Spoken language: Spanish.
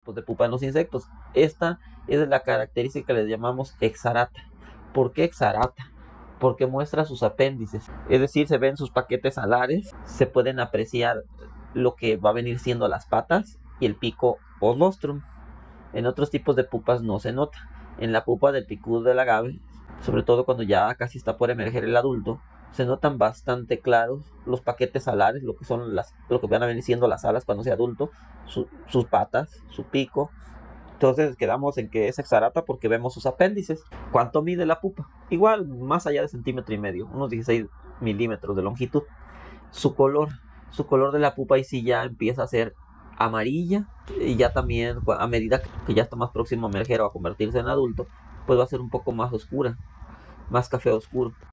tipos de pupa en los insectos. Esta es la característica que les llamamos exarata. ¿Por qué exarata? Porque muestra sus apéndices, es decir, se ven sus paquetes alares, se pueden apreciar lo que va a venir siendo las patas y el pico o rostrum. En otros tipos de pupas no se nota. En la pupa del picudo del agave, sobre todo cuando ya casi está por emerger el adulto, se notan bastante claros los paquetes alares, lo que van a venir siendo las alas cuando sea adulto, sus patas, su pico. Entonces quedamos en que es exarata porque vemos sus apéndices. ¿Cuánto mide la pupa? Igual, más allá de 1,5 cm, unos 16 milímetros de longitud. Su color de la pupa y sí ya empieza a ser amarilla, y ya también a medida que ya está más próximo a emerger o a convertirse en adulto, pues va a ser un poco más oscura, más café oscuro.